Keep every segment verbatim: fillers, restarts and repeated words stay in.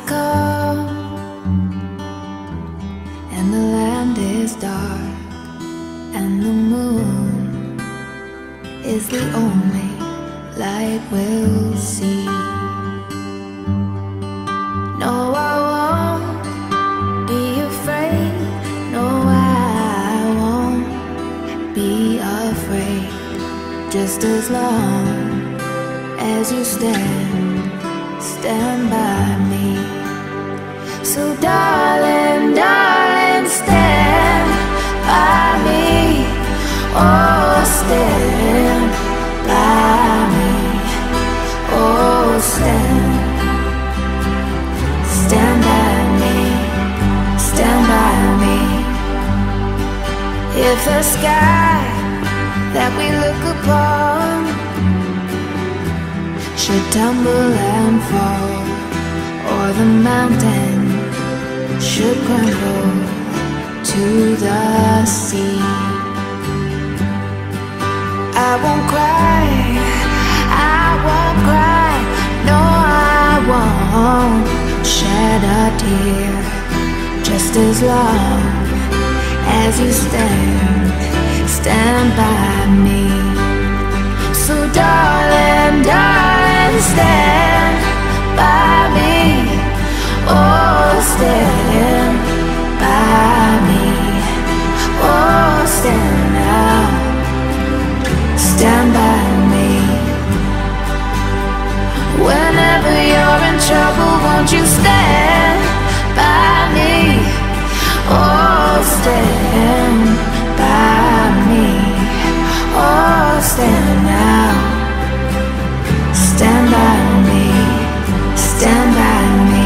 come and the land is dark and the moon is the only light we'll see. No, I won't be afraid. No, I won't be afraid. Just as long as you stand, stand by me. So darling, darling, stand by me. Oh, stand by me. Oh, stand, stand by me, stand by me. If the sky that we look upon should tumble and fall, or the mountain should crumble to the sea, I won't cry, I won't cry. No, I won't shed a tear. Just as long as you stand, stand by me. So darling, darling, stand by me. Oh, stand by me. Oh, stand now, stand by me. Whenever you're in trouble, won't you stand by me? Oh, stand by me. Oh, stand now, stand by me, stand by me.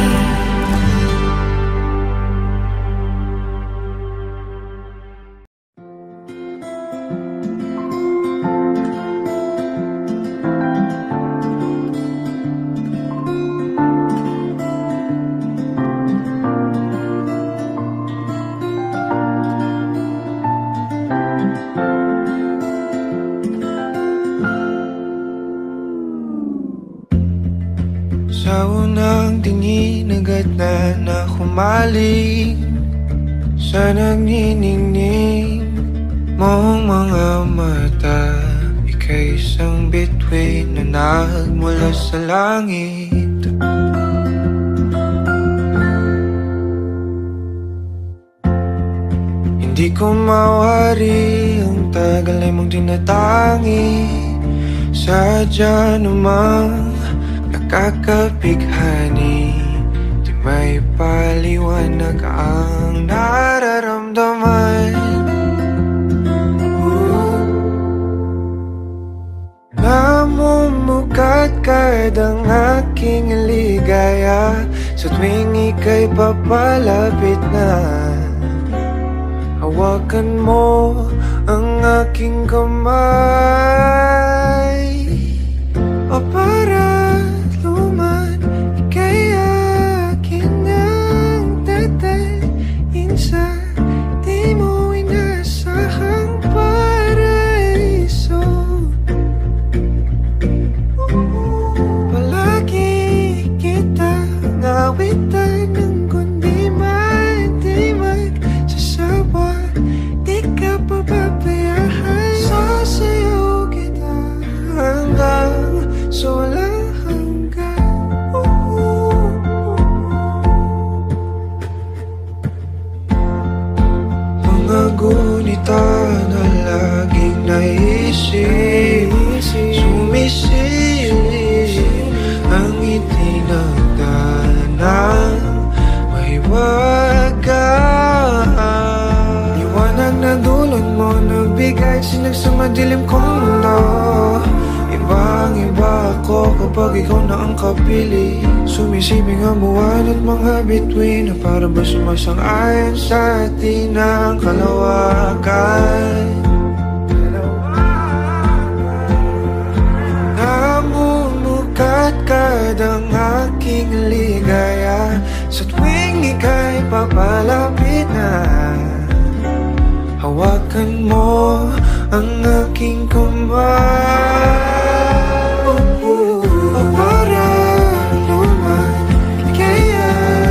Sa unang tingin agad na nahumaling sa nagniningning mong mga mata. Ika'y isang bituin na nagmula sa langit. Hindi ko mawari ang tagal ay mong tinatangi. Sadya namang nakakapighani, di may paliwanag ang nararamdaman. Namumukat kadang aking ligaya sa tuwing ika'y papalapit na. Hawakan mo ang aking kamay, o para gunita na laging naisip, sumisilip ang itinagdanang mahiwagaan. Liwanag na dulot mo nagbigay sinag sa madilim kong mundo. Ibang-iba ako kapag ikaw na ang kapili. Sumisibing ang buwan at mga bituin na para ba sumasang-ayon sa atin ang kalawakan. Namumukat kadang aking ligaya sa tuwing ika'y papalapit na. Hawakan mo ang aking kamay. O para naman kaya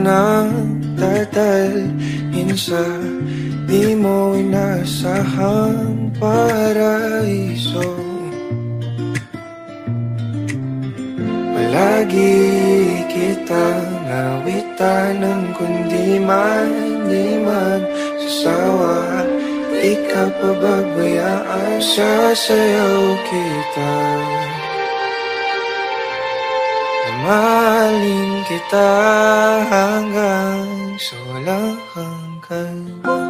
nagdadalhin sa di mo inasahang paraiso. Palagi kitang awitan ng kundi man di magsasawa. Di ka pababayaan, sasayaw kita. Mahalin kita hanggang sa walang hanggan.